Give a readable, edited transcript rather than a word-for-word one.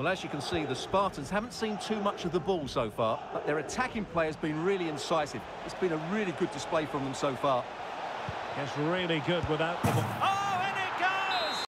Well, as you can see, the Spartans haven't seen too much of the ball so far, but their attacking play has been really incisive. It's been a really good display from them so far. It's really good without the ball.